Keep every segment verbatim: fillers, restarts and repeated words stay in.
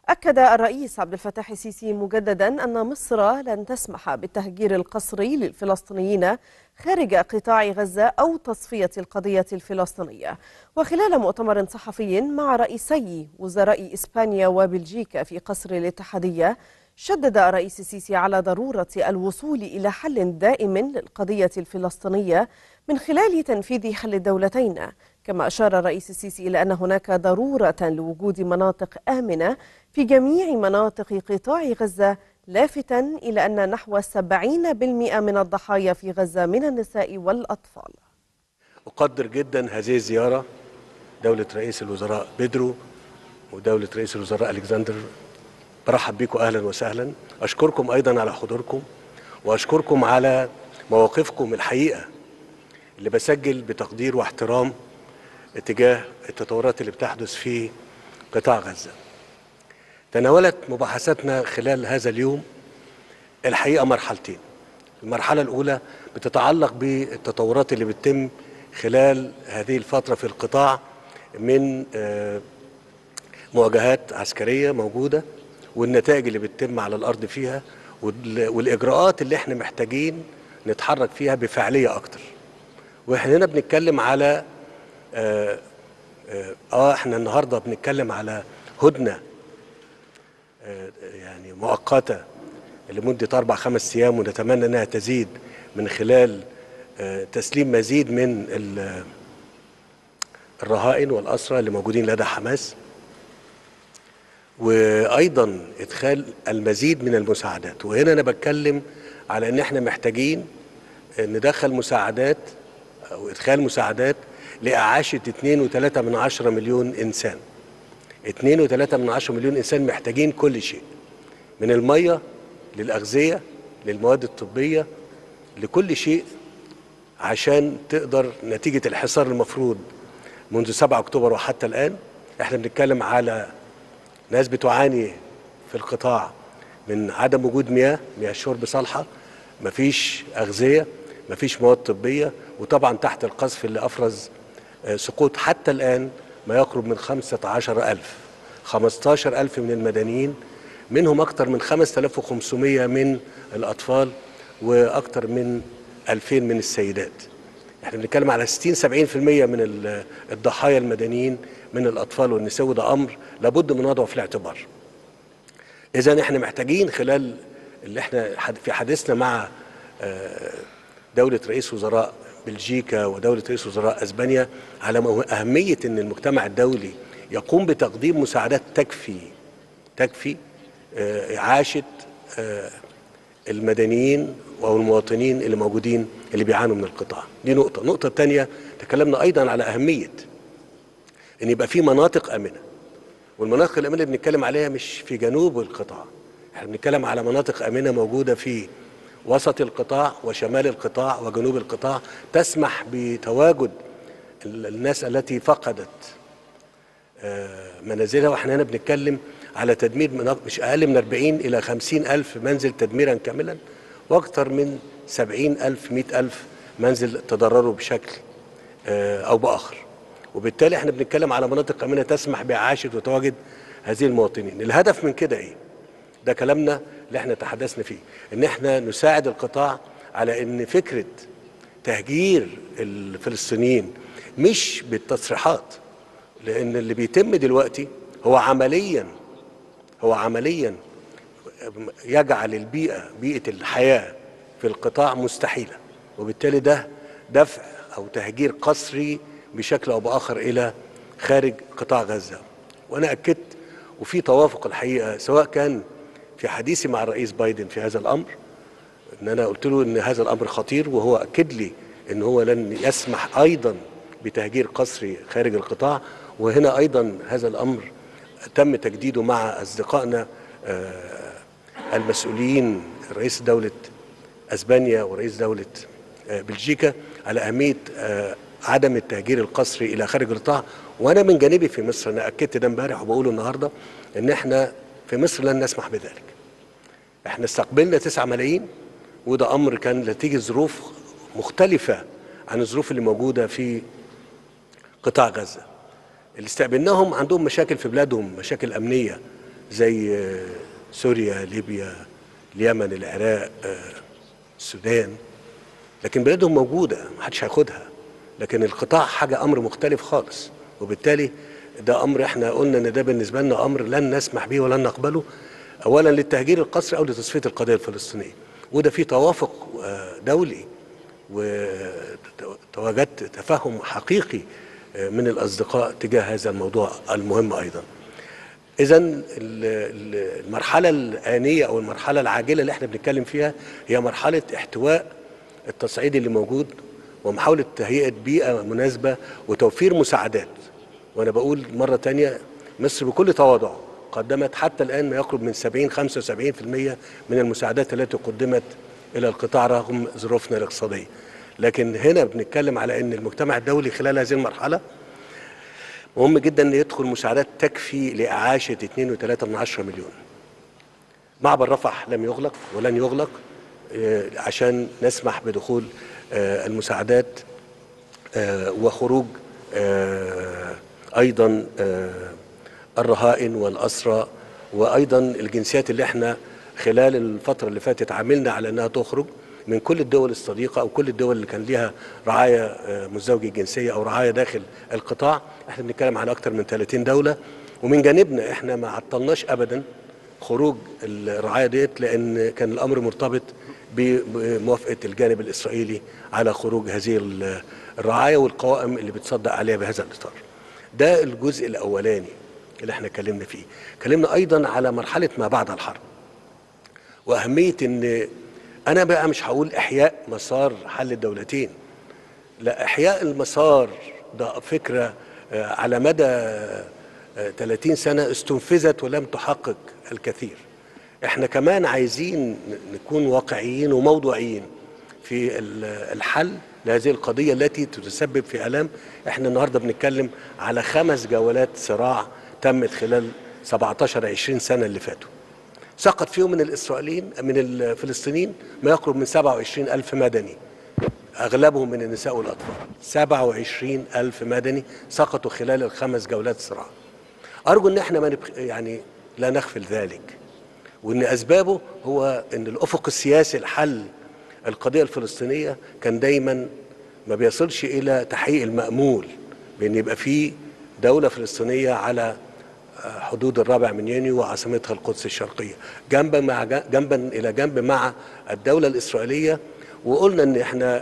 أكد الرئيس عبد الفتاح السيسي مجددا أن مصر لن تسمح بالتهجير القسري للفلسطينيين خارج قطاع غزة أو تصفية القضية الفلسطينية. وخلال مؤتمر صحفي مع رئيسي وزراء إسبانيا وبلجيكا في قصر الاتحادية، شدد الرئيس السيسي على ضرورة الوصول إلى حل دائم للقضية الفلسطينية من خلال تنفيذ حل الدولتين. كما أشار الرئيس السيسي إلى أن هناك ضرورة لوجود مناطق آمنة في جميع مناطق قطاع غزة، لافتا إلى أن نحو سبعين بالمئة من الضحايا في غزة من النساء والأطفال. أقدر جدا هذه الزيارة، دولة رئيس الوزراء بيدرو ودولة رئيس الوزراء ألكسندر، برحب بكم أهلا وسهلا. أشكركم أيضا على حضوركم، وأشكركم على مواقفكم الحقيقة اللي بسجل بتقدير واحترام اتجاه التطورات اللي بتحدث في قطاع غزة. تناولت مباحثاتنا خلال هذا اليوم الحقيقة مرحلتين. المرحلة الأولى بتتعلق بالتطورات اللي بتتم خلال هذه الفترة في القطاع من مواجهات عسكرية موجودة، والنتائج اللي بتتم على الأرض فيها، والإجراءات اللي احنا محتاجين نتحرك فيها بفعالية أكتر. واحنا هنا بنتكلم على آه, آه, آه احنا النهاردة بنتكلم على هدنة آه يعني مؤقتة لمدة أربع خمس أيام، ونتمنى أنها تزيد من خلال آه تسليم مزيد من الرهائن والأسرى اللي موجودين لدى حماس، وأيضا إدخال المزيد من المساعدات. وهنا أنا بتكلم على أن احنا محتاجين ندخل مساعدات أو إدخال مساعدات لإعاشة اتنين وتلاتة من عشرة مليون إنسان. اتنين وتلاتة من عشرة مليون إنسان محتاجين كل شيء، من المية للأغذية للمواد الطبية لكل شيء، عشان تقدر نتيجة الحصار المفروض منذ سبعة أكتوبر وحتى الآن. احنا بنتكلم على ناس بتعاني في القطاع من عدم وجود مياه مياه شرب صالحة، مفيش أغذية، مفيش مواد طبية، وطبعا تحت القذف اللي أفرز سقوط حتى الآن ما يقرب من خمسة عشر ألف خمستاشر ألف من المدنيين، منهم أكثر من خمسة آلاف وخمسمائة من الأطفال، وأكثر من ألفين من السيدات. احنا بنتكلم على ستين سبعين بالمئة من الضحايا المدنيين من الأطفال والنساء، وده أمر لابد من وضعه في الاعتبار. إذا احنا محتاجين خلال اللي احنا في حديثنا مع دولة رئيس وزراء بلجيكا ودولة رئيس وزراء أسبانيا على أهمية أن المجتمع الدولي يقوم بتقديم مساعدات تكفي تكفي إعاشة المدنيين أو المواطنين اللي موجودين اللي بيعانوا من القطاع. دي نقطة. النقطة الثانية، تكلمنا أيضا على أهمية أن يبقى في مناطق آمنة، والمناطق الآمنة اللي بنتكلم عليها مش في جنوب القطاع، احنا بنتكلم على مناطق آمنة موجودة في وسط القطاع وشمال القطاع وجنوب القطاع، تسمح بتواجد الناس التي فقدت منازلها. واحنا هنا بنتكلم على تدمير مش أقل من أربعين إلى خمسين ألف منزل تدميرا كاملا، وأكثر من سبعين ألف مئة ألف منزل تضرروا بشكل أو بآخر. وبالتالي احنا بنتكلم على مناطق آمنة تسمح بإعاشة وتواجد هذه المواطنين. الهدف من كده إيه؟ ده كلامنا اللي احنا تحدثنا فيه، ان احنا نساعد القطاع على ان فكرة تهجير الفلسطينيين مش بالتصريحات، لان اللي بيتم دلوقتي هو عمليا هو عمليا يجعل البيئة بيئة الحياة في القطاع مستحيلة، وبالتالي ده دفع او تهجير قسري بشكل او باخر الى خارج قطاع غزة. وانا اكدت وفي توافق الحقيقة، سواء كان في حديثي مع الرئيس بايدن في هذا الأمر، ان انا قلت له ان هذا الأمر خطير، وهو اكد لي ان هو لن يسمح ايضا بتهجير قسري خارج القطاع. وهنا ايضا هذا الأمر تم تجديده مع اصدقائنا المسؤولين، رئيس دولة اسبانيا ورئيس دولة بلجيكا، على اهمية عدم التهجير القسري الى خارج القطاع. وانا من جانبي في مصر انا اكدت ده امبارح وبقوله النهارده، ان احنا في مصر لن نسمح بذلك. احنا استقبلنا تسعة ملايين، وده امر كان نتيجة ظروف مختلفة عن الظروف اللي موجودة في قطاع غزة. اللي استقبلناهم عندهم مشاكل في بلادهم، مشاكل امنية زي سوريا، ليبيا، اليمن، العراق، السودان، لكن بلادهم موجودة محدش هياخدها، لكن القطاع حاجة أمر مختلف خالص، وبالتالي ده أمر احنا قلنا إن ده بالنسبة لنا أمر لن نسمح به ولن نقبله، أولا للتهجير القسري أو لتصفية القضية الفلسطينية، وده في توافق دولي وتواجدت تفهم حقيقي من الأصدقاء تجاه هذا الموضوع المهم أيضا. إذن المرحلة الآنية أو المرحلة العاجلة اللي احنا بنتكلم فيها هي مرحلة احتواء التصعيد اللي موجود ومحاولة تهيئة بيئة مناسبة وتوفير مساعدات. وأنا بقول مرة تانية مصر بكل تواضع قدمت حتى الآن ما يقرب من سبعين خمسة وسبعين بالمئة من المساعدات التي قدمت إلى القطاع رغم ظروفنا الاقتصادية. لكن هنا بنتكلم على أن المجتمع الدولي خلال هذه المرحلة مهم جدا أن يدخل مساعدات تكفي لإعاشة اثنين فاصلة ثلاثة مليون. معبر رفح لم يغلق ولن يغلق عشان نسمح بدخول المساعدات وخروج أيضا الرهائن والأسرى وأيضا الجنسيات اللي احنا خلال الفترة اللي فاتت عملنا على أنها تخرج من كل الدول الصديقة أو كل الدول اللي كان ليها رعاية مزدوجة الجنسية أو رعاية داخل القطاع. احنا بنتكلم عن أكثر من ثلاثين دولة، ومن جانبنا احنا ما عطلناش أبدا خروج الرعاية ديت لأن كان الأمر مرتبط بموافقة الجانب الإسرائيلي على خروج هذه الرعاية والقوائم اللي بتصدق عليها بهذا الإطار. ده الجزء الأولاني اللي احنا اتكلمنا فيه. اتكلمنا أيضا على مرحلة ما بعد الحرب وأهمية إن أنا بقى مش هقول إحياء مسار حل الدولتين، لا، إحياء المسار ده فكرة على مدى ثلاثين سنة استنفذت ولم تحقق الكثير. احنا كمان عايزين نكون واقعيين وموضوعيين في الحل لهذه القضية التي تتسبب في آلام. احنا النهاردة بنتكلم على خمس جولات صراع تمت خلال سبعتاشر عشرين سنة اللي فاتوا، سقط فيهم من الإسرائيليين من الفلسطينيين ما يقرب من سبعة وعشرين ألف مدني، أغلبهم من النساء والأطفال. سبعة وعشرين ألف مدني سقطوا خلال الخمس جولات صراع. أرجو أن احنا ما نبخ... يعني لا نغفل ذلك، وأن أسبابه هو أن الأفق السياسي لحل القضية الفلسطينية كان دايما ما بيصلش إلى تحقيق المأمول بأن يبقى فيه دولة فلسطينية على حدود الرابع من يونيو وعاصمتها القدس الشرقية جنبا مع جنبا إلى جنب مع الدولة الإسرائيلية. وقلنا أن احنا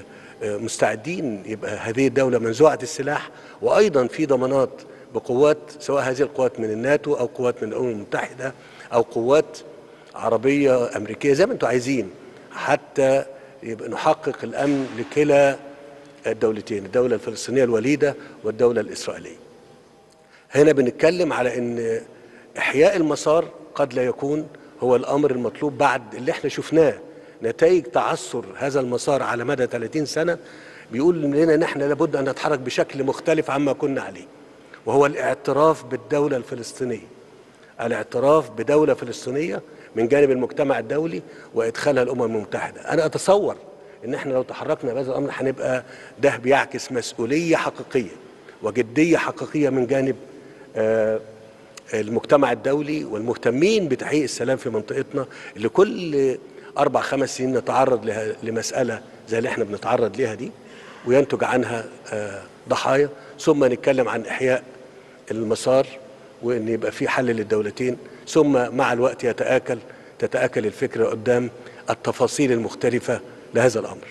مستعدين يبقى هذه الدولة منزوعة السلاح، وأيضا في ضمانات بقوات سواء هذه القوات من الناتو أو قوات من الأمم المتحدة أو قوات عربية أمريكية زي ما أنتم عايزين، حتى يبقى نحقق الأمن لكلا الدولتين، الدولة الفلسطينية الوليدة والدولة الإسرائيلية. هنا بنتكلم على أن إحياء المسار قد لا يكون هو الأمر المطلوب بعد اللي احنا شفناه، نتائج تعثر هذا المسار على مدى ثلاثين سنة بيقول لنا ان احنا لابد ان نتحرك بشكل مختلف عما كنا عليه، وهو الاعتراف بالدولة الفلسطينية، الاعتراف بدولة فلسطينية من جانب المجتمع الدولي وادخالها الامم المتحدة. انا اتصور ان احنا لو تحركنا بهذا الامر هنبقى ده بيعكس مسؤولية حقيقية وجدية حقيقية من جانب آه المجتمع الدولي والمهتمين بتحقيق السلام في منطقتنا، اللي كل أربع خمس سنين نتعرض لمسألة زي اللي احنا بنتعرض ليها دي وينتج عنها ضحايا، ثم نتكلم عن إحياء المسار وإن يبقى في حل للدولتين، ثم مع الوقت يتآكل تتآكل الفكرة قدام التفاصيل المختلفة لهذا الأمر.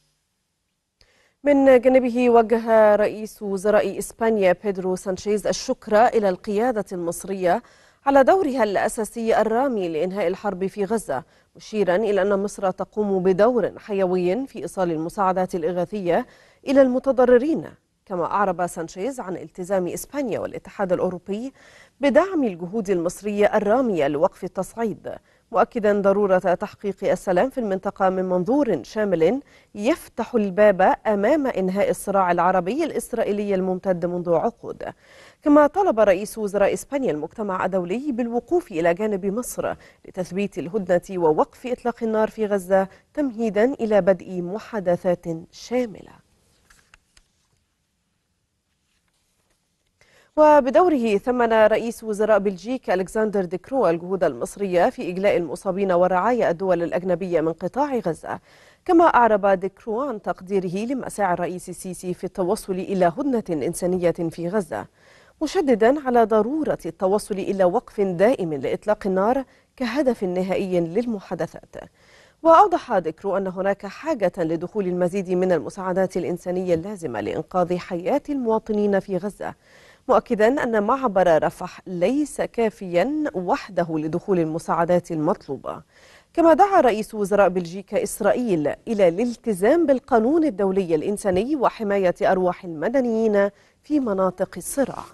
من جانبه وجه رئيس وزراء إسبانيا بيدرو سانشيز الشكر إلى القيادة المصرية على دورها الأساسي الرامي لإنهاء الحرب في غزة، مشيرا إلى أن مصر تقوم بدور حيوي في إيصال المساعدات الإغاثية إلى المتضررين. كما أعرب سانشيز عن التزام إسبانيا والاتحاد الأوروبي بدعم الجهود المصرية الرامية لوقف التصعيد، مؤكدا ضرورة تحقيق السلام في المنطقة من منظور شامل يفتح الباب أمام إنهاء الصراع العربي الإسرائيلي الممتد منذ عقود. كما طلب رئيس وزراء إسبانيا المجتمع الدولي بالوقوف إلى جانب مصر لتثبيت الهدنة ووقف إطلاق النار في غزة تمهيدا إلى بدء محادثات شاملة. وبدوره ثمن رئيس وزراء بلجيكا ألكسندر دي كرو الجهود المصرية في إجلاء المصابين ورعاية الدول الأجنبية من قطاع غزة. كما أعرب دي كرو عن تقديره لمساعي الرئيس السيسي في التوصل إلى هدنة إنسانية في غزة، مشددا على ضرورة التوصل إلى وقف دائم لإطلاق النار كهدف نهائي للمحادثات. وأوضح دي كرو أن هناك حاجة لدخول المزيد من المساعدات الإنسانية اللازمة لإنقاذ حياة المواطنين في غزة، مؤكدا أن معبر رفح ليس كافيا وحده لدخول المساعدات المطلوبة. كما دعا رئيس وزراء بلجيكا إسرائيل إلى الالتزام بالقانون الدولي الإنساني وحماية أرواح المدنيين في مناطق الصراع.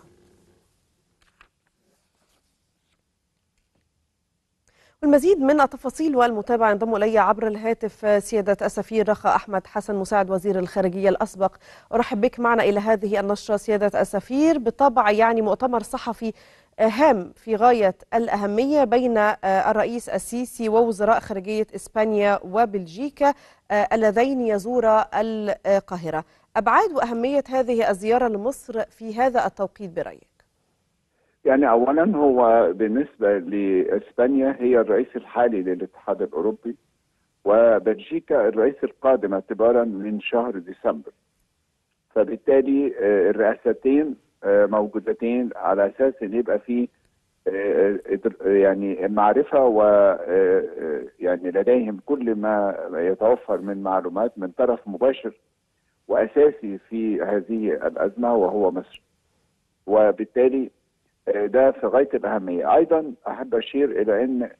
والمزيد من التفاصيل والمتابعة ينضم إلي عبر الهاتف سيادة السفير رخا أحمد حسن مساعد وزير الخارجية الأسبق. أرحب بك معنا إلى هذه النشرة سيادة السفير. بالطبع يعني مؤتمر صحفي هام في غاية الأهمية بين الرئيس السيسي ووزراء خارجية إسبانيا وبلجيكا اللذين يزورا القاهرة. أبعاد وأهمية هذه الزيارة لمصر في هذا التوقيت برأيك؟ يعني اولا هو بالنسبه لاسبانيا هي الرئيس الحالي للاتحاد الاوروبي، وبلجيكا الرئيس القادم اعتبارا من شهر ديسمبر. فبالتالي الرئاستين موجودتين على اساس ان يبقى في يعني معرفه و يعني لديهم كل ما يتوفر من معلومات من طرف مباشر واساسي في هذه الازمه وهو مصر. وبالتالي ده في غاية الأهمية. أيضا أحب أشير إلى أن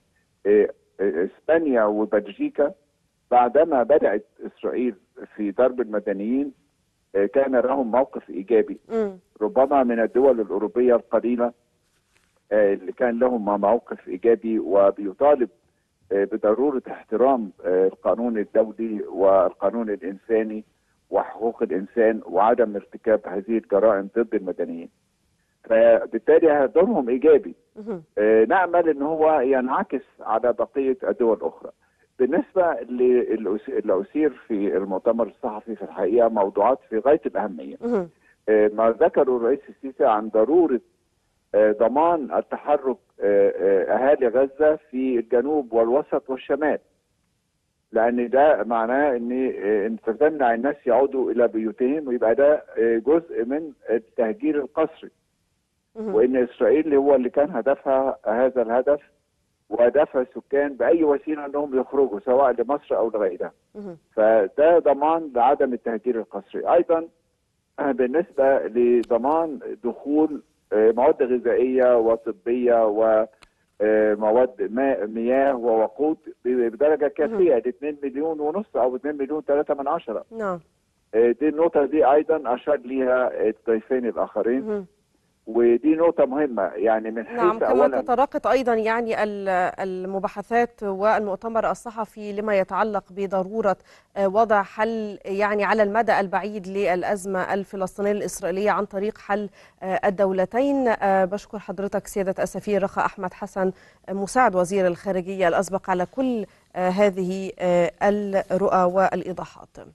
إسبانيا وبلجيكا بعدما بدأت إسرائيل في ضرب المدنيين كان لهم موقف إيجابي، ربما من الدول الأوروبية القليلة اللي كان لهم موقف إيجابي وبيطالب بضرورة احترام القانون الدولي والقانون الإنساني وحقوق الإنسان وعدم ارتكاب هذه الجرائم ضد المدنيين. فبالتالي دورهم ايجابي. آه نامل ان هو ينعكس على بقيه الدول الاخرى. بالنسبه اللي اثير في المؤتمر الصحفي في الحقيقه موضوعات في غايه الاهميه. آه ما ذكروا الرئيس السيسي عن ضروره آه ضمان التحرك آه آه اهالي غزه في الجنوب والوسط والشمال. لان ده معناه ان آه انت تمنع الناس يعودوا الى بيوتهم، ويبقى ده آه جزء من التهجير القسري. وان اسرائيل هو اللي كان هدفها هذا الهدف، ودفع السكان باي وسيله انهم يخرجوا سواء لمصر او لغيرها. فده ضمان لعدم التهجير القسري. ايضا بالنسبه لضمان دخول مواد غذائيه وطبيه ومواد مياه ووقود بدرجه كافيه ل اثنين مليون ونص او اثنين مليون ثلاثة من عشرة. نعم. دي النقطه دي ايضا اشار ليها الضيفين الاخرين. ودي نقطة مهمة يعني من حيث نعم. كما أولا تتراقط أيضا يعني المباحثات والمؤتمر الصحفي لما يتعلق بضرورة وضع حل يعني على المدى البعيد للأزمة الفلسطينية الإسرائيلية عن طريق حل الدولتين. بشكر حضرتك سيادة السفير رخا أحمد حسن مساعد وزير الخارجية الأسبق على كل هذه الرؤى والإيضاحات.